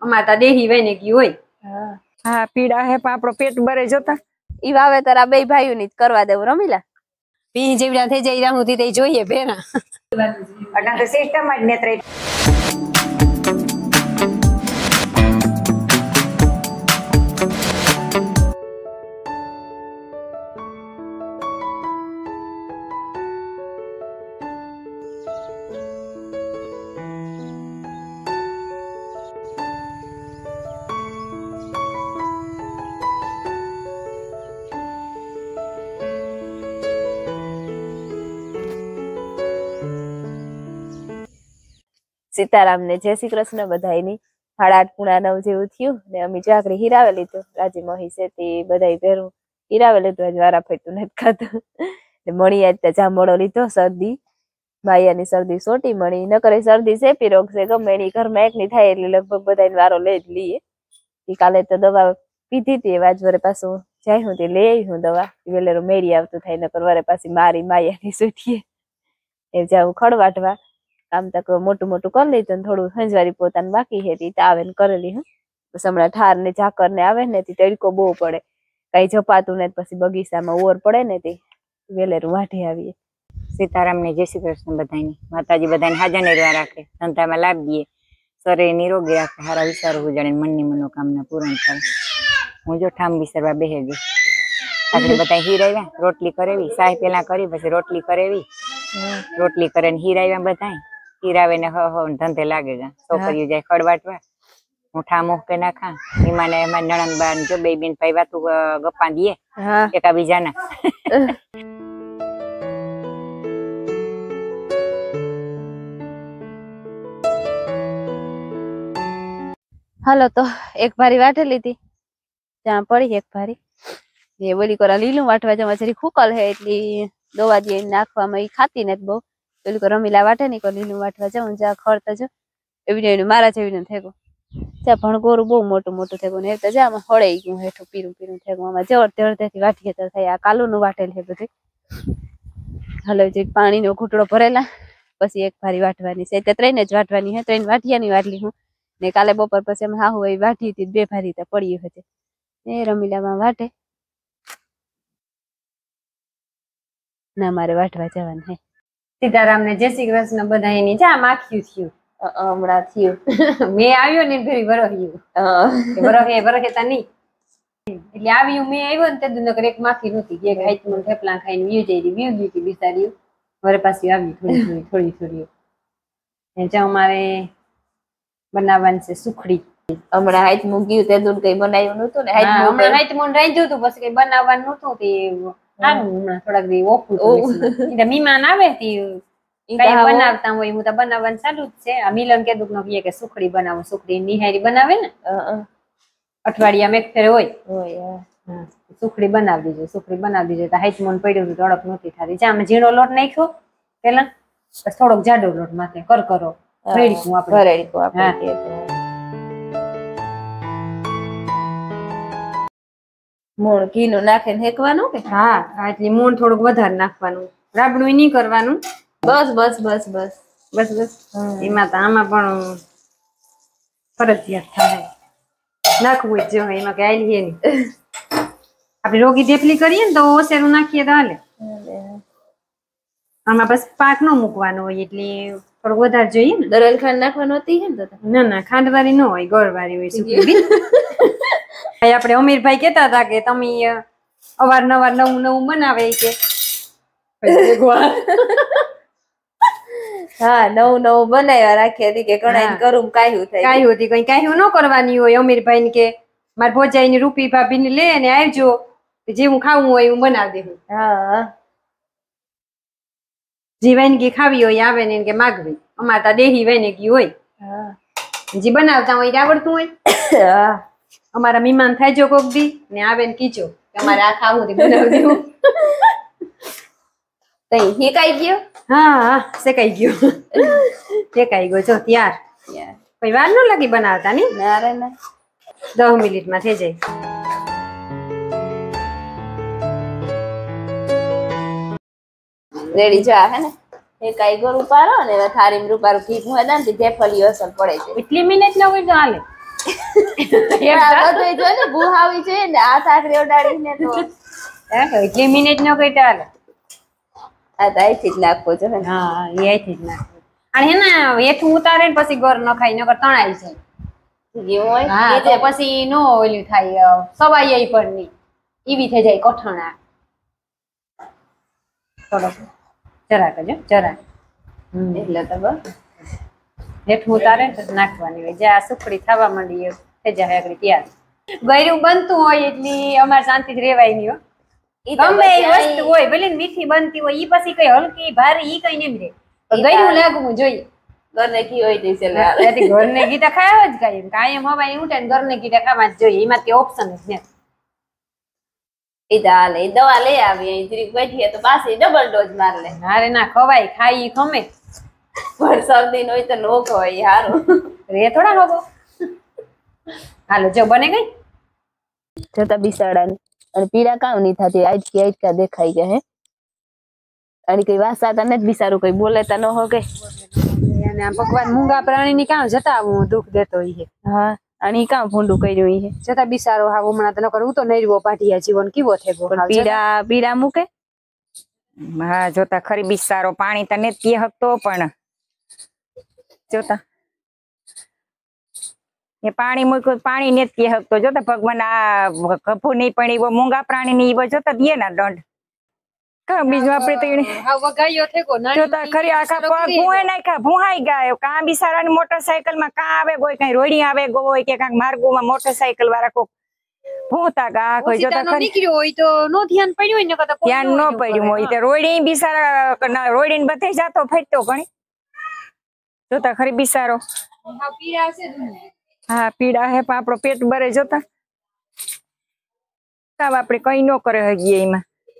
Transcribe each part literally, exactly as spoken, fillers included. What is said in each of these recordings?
અમાર દેહી વઈને ગયું હોય હા હા પીડા હે પણ આપણો પેટ ભરે જોતા ઈ વાવેતર આ બે ભાઈઓ ની કરવા દેવું રમીલા પી જેવડા થઈ જાય રાહુ થી જોઈએ ભેરા અટા તો સિસ્ટમ જ નેત્રે સીતારામ ને જય શ્રી કૃષ્ણ બધાયની સાડા આઠ પૂણા નવ જેવું થયું ને અમે ચાકરી હીરાવે લીધું રાજી મહી છે તે બધાય ભેરું હીરાવે લીધું આજ વારા ફેરતું નથી ખાતું ને મણી આજ તો જામડો લીધો શરદી માયાની શરદી સોટી મણી ન કરે શરદી ચેપી રોગ છે ગમે એની ઘરમાં એકની થાય એટલે લગભગ બધાને વારો લઈ જ લઈએ એ કાલે તો દવા પીધી હતી આજ વરે પાછું જાય હું તે લઈ આવી હું દવા વેલેરો મેળી આવતું થાય નકર વરે પાછી મારી માયાની સોટીએ એ જાઉં ખડવાટવા કામ તક મોટું મોટું કરી લીધું થોડું હંજવારી પોતાને બાકી હતી આવે ને કરેલી હું પછી હમણાં ઠાર ને ઝાકર ને આવે ને તડકો બહુ પડે કઈ જપાતું ને પછી બગીચામાં ઓર પડે ને તે વેલેરું વાઢી આવીએ સીતારામ ને જય શ્રી કૃષ્ણ બધાની માતાજી બધાને હાજર નિર્વા રાખે સંતામાં લાભ દે શરીર નિરોગી રાખે સારા વિચારો ઉજાડે મનની મનોકામના પૂરણ કરે હું જો ઠામ વિસરવા બેહે ગઈ આપણે બધા હીરાવ્યા રોટલી કરેવી સાય પેલા કરી પછી રોટલી કરેવી રોટલી કરે ને હીરાવ્યા બધા હીરાવે ને હ હ ધંધે લાગે ગા છોકરીઓ જાય ખડવાટવા હું ઠામો કે ના ખા ઈમાને એમાં નણંદ બાર જો બે બેન ભાઈ વાતું ગપ્પા દીએ એકા બીજાના હાલો તો એક ભારી વાટે લીધી ત્યાં પડી એક ભારી એ બોલી કોરા લીલું વાટવા જવા જરી ખુકલ હે એટલી દવા દે નાખવામાં એ ખાતી ને બહુ પેલી કો રમીલા વાટે નહીં કો લીલું વાટવા જાઉં જ્યાં ખડતા જો એવી ને મારા જેવી ને થેગો ત્યાં ભણગોરું બહુ મોટું મોટું થેગું ને તો જ્યાં હળાઈ ગયું હેઠું પીરું પીરું થેગું આમાં જવડતે અડધેથી વાટીએ તો થાય આ કાલું નું વાટેલ છે બધું હલો જે પાણીનો ઘૂંટડો ભરેલા પછી એક ભારી વાટવાની છે ત્રણ જ વાટવાની હે ત્રણ વાટિયાની વાટલી હું ને કાલે બપોર પછી અમે હાહુ એ વાટી હતી બે ભારી તો પડી હતી એ રમીલામાં વાટે ના મારે વાટવા જવાનું હે સીતારામ ને જય શ્રી કૃષ્ણ બધા એની જા માખ્યું થયું હમણાં થયું મેં આવ્યો ને ફેરી વરહ્યું વરહે વરહે તા નહીં એટલે આવ્યું મેં આવ્યો ને તે નકર એક માખી નહોતી કે હાઈટમાં થેપલા ખાઈને વ્યુ જઈ વ્યુ ગઈ બિચારી વરે પાછી આવી થોડી થોડી થોડી થોડી જ્યાં અમારે બનાવવાનું છે સુખડી હમણાં હાઈટ મૂક્યું તે દૂધ કઈ બનાવ્યું નતું ને હમણાં હાઈટ મોન રાંધ્યું હતું પછી કઈ બનાવવાનું નતું તે સારું હમણાં થોડાક દી ઓખું મીમાન આવે કઈ બનાવતા હોય હું તો બનાવવાનું ચાલુ જ છે આ મિલન કેદુક નો કહે કે સુખડી બનાવું સુખડી નિહારી બનાવે ને અઠવાડિયામાં એક ફેર હોય સુખડી બનાવી દીજો સુખડી બનાવી દીજો તો હાઈટ મોન પડ્યું હતું તડપ નહોતી થતી જ્યાં ઝીણો લોટ નાખ્યો પેલા બસ થોડોક જાડો લોટ માથે કર કરો રેડીકું આપણે રેડીકું આપણે મૂળ ઘી નું નાખીને હેકવાનું કે હા એટલે મૂળ થોડુંક વધારે નાખવાનું રાબડું નહીં કરવાનું બસ બસ બસ બસ બસ બસ એમાં તો આમાં પણ ફરજિયાત થાય નાખવું જ જો એમાં કઈ આલી નહીં આપણે રોગી ઢેપલી કરીએ ને તો ઓસેરું નાખીએ તો હાલે આમાં બસ પાક ન મૂકવાનો હોય એટલે થોડુંક વધારે જોઈએ ને દરેલ ખાંડ નાખવાનું હતી ને ના ના ખાંડ વાળી ન હોય ગોળ વાળી હોય સુખડી આપણે અમીરભાઈ કેતા હતા કે તમે અવારનવાર નવું નવું બનાવે કે હા નવું નવું બનાવ્યા રાખી હતી કે કણાઈ કરું કાયું થાય કાયું હતી કઈ કાયું ન કરવાની હોય અમીરભાઈ ને કે મારે ભોજાઈ ની રૂપી ભાભી ને લે ને આવજો જે હું ખાવું હોય હું બનાવી દઉં હા જે વાનગી ખાવી હોય આવે ને કે માગવી અમારે તો દેહી વાનગી હોય જે બનાવતા હોય આવડતું હોય અમારા મહેમાન થાય જો કોક દી ને આવે ને કીચો કે અમારે આ ખાવું બનાવી દેવું તઈ શેકાઈ ગયો હા હા શેકાઈ ગયો શેકાઈ ગયો જો ત્યાર કઈ વાર ન લાગી બનાવતા ની ના રે ના દસ મિનિટ માં થઈ જાય રેડી જા હે ને શેકાઈ ગયો રૂપારો ને થારી રૂપારો ઘી ભોડા ને ઢેફલી અસર પડે છે એટલી મિનિટ ન હોય તો હાલે એમ આ થાય. બધું જો ને બુહાવી જોઈએ ને આ સાકરી ઓડાડીને તો હે, એટલી મિનિટ નો કઈ ચાલે. આ તો અહીંથી જ નાખવો જો ને હા એ અહીંથી જ નાખવું. અને હે ને હેઠું ઉતારે ને પછી ગોર ન ખાઈ નકર તણાઈ જાય. એવું હોય હા તો નીચે પછી નો ઓલું થાય સવાઈ પણ નહીં એવી થઈ જાય કઠણા. થોડોક જરાક જ હો, જરાક હમ એટલે તો બસ હેઠું ઉતારે ને પછી નાખવાની હોય જ્યાં સુખડી થવા માંડી એ થઈ જાય આગળ તૈયાર. ગળ્યું બનતું હોય એટલી અમારે શાંતિથી રેવાય નહીં હો. ઈ તો ગમે એ પછી વસ્તુ હોય ભલે ને મીઠી બનતી હોય ઈ પછી કઈ હલકી ભારે ઈ કઈ નહીં રે ઈ ગળ્યું તાર- લાગવું જોઈએ. ઘરને ઘી હોય તો છે ત્યાંથી ઘરને ગીતા ખાવા જ કાંઈ કાયમ હવાય ઉઠે ને ઘરને ગીતા ખાવા જ જોઈએ એમાં તે ઓપ્શન જ નથી. ઈ તો હાલે ઈ દવા લઈ આવી અહીં જરીક બેઠીએ તો પાછી ડબલ ડોઝ માર લે હારે ના ખવાય ખાઈ ઈ ખમે પણ શરદી નો હોય તો નો ખવાય હારું રે થોડા લોકો. હાલો જો બને ગઈ. જતા બિસાડાની અને પીડા કામ નહીં થતી આઈટકી આઈટકા દેખાઈ ગયા હે અને કઈ વાસાતા નથી બિસારું કઈ બોલેતા ન હો કઈ અને આ ભગવાન મૂંગા પ્રાણીની કામ જતા હું દુઃખ દેતો ઈ હા અને ઈ કામ ભૂંડું કર્યું ઈ હે જતા બિસારો હા હમણાં તો નકર હું તો નૈરવો પાટિયા જીવન કેવો થયો પણ પીડા પીડા મૂકે હા જોતા ખરી બિસારો પાણી તો નથી પી શકતો પણ જોતા એ પાણી મૂક્યું પાણી નથી પી શકતો જોતા ભગવાન આ કભુ નહીં પણ એવો મૂંગા પ્રાણી ની એવો જોતા દે ના દંડ કા બીજું આપણે તો એને હા વગાયો થેકો જોતા ખરી આખા પગ ભૂંએ નાખ્યા ભૂહાઈ ગયા કાં બિસારાની મોટરસાયકલ માં કાં આવે કોઈ કઈ રોડી આવે હોય કે કાંક માર્ગોમાં મોટરસાયકલ વાળા કોક ભૂતા ગા કોઈ જોતા ખરી નીકળ્યો હોય તો નો ધ્યાન પડ્યું હોય ને કદાચ ધ્યાન ન પડ્યું હોય તો રોડી બિસારા રોડી ને બધે જાતો ફરતો ઘણી જોતા ખરી બિસારો હા પીડા છે હા પીડા હે પણ આપણો પેટ ભરે જોતા સાવ આપણે કઈ ન કરે હગીએ એમાં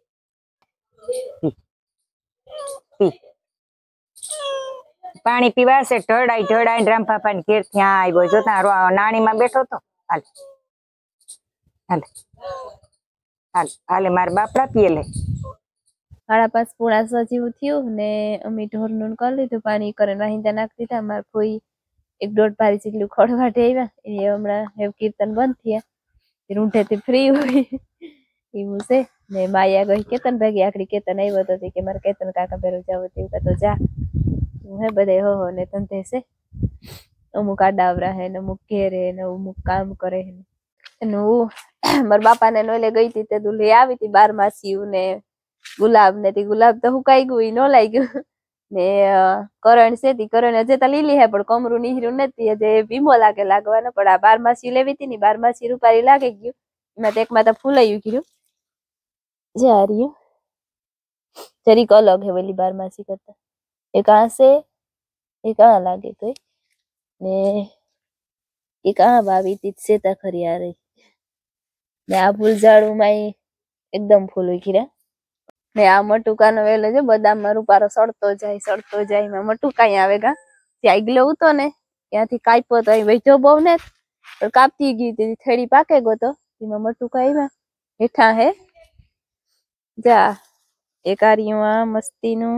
પાણી પીવાશે ઢળાઈ ઢળાઈ રામ પાપા ની ઘેર ત્યાં આવ્યો જોતા નાણી માં બેઠો તો હાલ હાલ હાલ હાલે મારા બાપડા પીએ લે સાડા પાંચ પૂણા સો જેવું થયું ને અમે ઢોરનું કરી લીધું પાણી કરે વાહિંદા નાખી દીધા મારા કોઈ એક દોઢ પારી જેટલું ખોડવાટે આવ્યા એ હમણાં હેવ કીર્તન બંધ થયા રૂંઢેથી ફ્રી હોય એવું છે ને માયા ગઈ કેતન ભાગી આખરી કેતન આવ્યો હતો કે મારે કેતન કાકા ભેરું જાવ તેવું તો જા હે બધા હો હો ને ધંધે છે અમુક આડાવરા હે ને અમુક ઘેરે ને અમુક કામ કરે હે ને હું મારા બાપા ને નોલે ગઈ હતી તે તું લઈ આવી હતી બાર માસી ને ગુલાબ ને તે ગુલાબ તો હુકાઈ ગયું ન લાગ્યું ને કરણ છે તી કરણ હજે તો લીલી હે પણ કમરું નીહરું નથી હજે ભીમો લાગે લાગવાનો પણ આ બાર માસી લેવી હતી ને બાર માસી રૂપારી લાગી ગયું એમાં તો એકમાં તો ફૂલાયું ગયું જે આ રહ્યું જરીક અલગ હે વેલી બાર માસી કરતા એક આ છે એક આ લાગે તો ને એક આ વાવી તી સેતા ખરી આ રહી ને આ ફૂલઝાડું માં એકદમ ફૂલ ઉખીરા ને આ મટુકાનો વેલો છે બદામમાં રૂપારો સડતો જાય સડતો જાય એમાં મટુકા આવે ગા ત્યાં આગલો ઉતો ને ત્યાંથી કાપ્યો તો અહીં વેચો બહુ ને પણ કાપતી ગઈ હતી થેડી પાકે ગયો તો એમાં મટુકા આવ્યા હેઠા હે જા એક આર્યું મસ્તીનું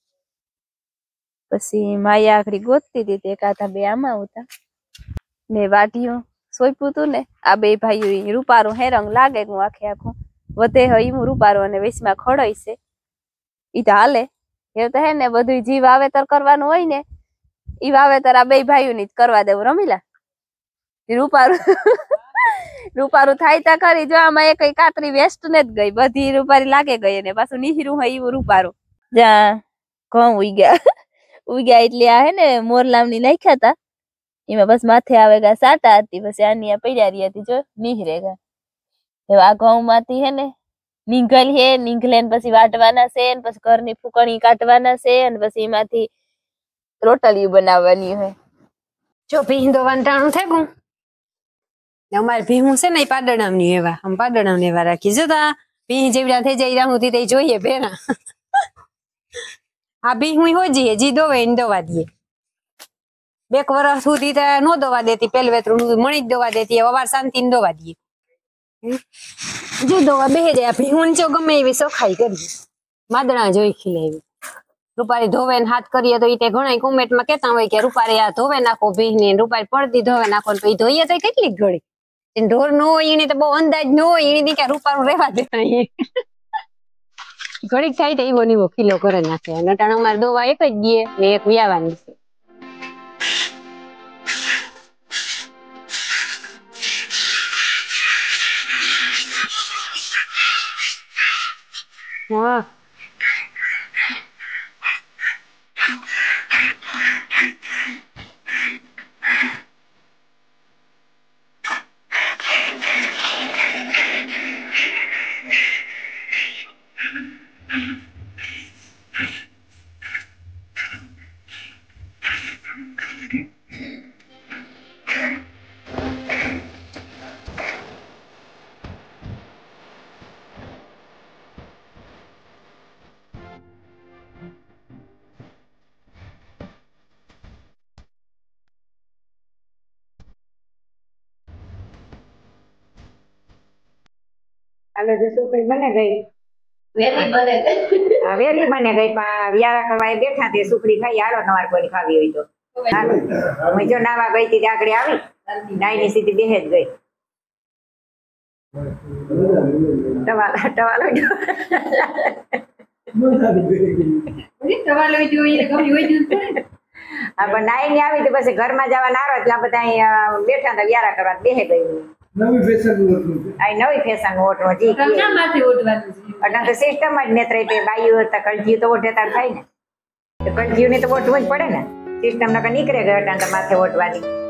પછી માયા આખરી ગોતતી હતી એક આથા બે આમાં ઉતા ને વાઢિયું સોંપ્યું તું ને આ બે ભાઈઓ રૂપારું હે રંગ લાગે હું આખે આખું વધે હોય હું રૂપારું અને વેચમાં ખોડાઈ છે ઈ તો હાલે એ તો હે ને બધું જી વાવેતર કરવાનું હોય ને ઈ વાવેતર આ બે ભાઈઓ ની જ કરવા દેવું રમીલા રૂપારું રૂપારું થાય તા ખરી જો આમાં એ કઈ કાતરી વેસ્ટ ને જ ગઈ બધી રૂપારી લાગે ગઈ ને પાછું નીહરું હોય એવું રૂપારું જ્યાં ઘઉં ઉગ્યા ઉગ્યા એટલે આ હે ને મોરલામની નાખ્યા તા એમાં બસ માથે આવે ગા સાટા હતી પછી આની આ પડ્યા રહી હતી જો નીહરે ગા આ ઘઉં માંથી હે ને નીંગલ હે નીંગલે પછી વાટવાના છે પછી ઘરની ફૂકણી કાઢવાના છે અને પછી એમાંથી રોટલીઓ બનાવવાની હોય જો ભીંદો વંટાણું થેગું અમારે ભીહું છે ને એ પાડણામની એવા આમ પાડણામની એવા રાખી જોતા ભીહ જેવડા થઈ જાય રાહું તે જોઈએ ભેરા આ ભીહું હોય જઈએ જી દોવે એને દવા દઈએ બેક વર્ષ સુધી નો દવા દેતી પેલ વેતરું મણી જ દવા દેતી અવાર શાંતિ ને દવા દઈએ જો દવા બેહે જાય ભીહું જો ગમે એવી સખાઈ કરીએ માદણા જોઈ ખીલે એવી રૂપારી ધોવે ને હાથ કરીએ તો ઈ ઘણા કોમેન્ટ માં કેતા હોય કે રૂપારી આ ધોવે નાખો ભીહ ની રૂપારી પડતી ધોવે નાખો તો ઈ ધોઈએ તો કેટલી ઘડી ઢોર નો હોય એની તો બહુ અંદાજ ન હોય એની કે રૂપારું રહેવા દેતા ઘડીક થાય તો એવો નીવો કિલો કરે નાખે અને અટાણે અમારે દોવા એક જ દઈએ ને એક વ્યાવાની છે હા હાલો જો સુખડી બને ગઈ વેલી બને હા વેલી બને ગઈ પણ વ્યારા કરવા એ બેઠા તે સુખડી ખાઈ હાલો તમારે કોઈ ખાવી હોય તો હાલો હું જો નાવા ગઈ હતી આગળ આવી નાઈની સીધી બેહે જ ગઈ ટવાલો ટવાલો ટવાલો જોઈએ ગમી હોય જ હા પણ નાઈ ને આવી તો પછી ઘરમાં જવા નારો એટલે બધા અહીંયા બેઠા હતા વ્યારા કરવા બેહે ગઈ નવી ફેશન આ નવી ફેશન ઓટો જી માથે ઓઢવાનું અટણ તો સિસ્ટમ જ નેત્રે પે બાઈઓ હતા કલજીઓ તો ઓઢે તાર થાય ને તો કલજીઓ ને તો ઓઢવું જ પડે ને સિસ્ટમ નકર નીકળે ગયો અટણ તો માથે ઓઢવાની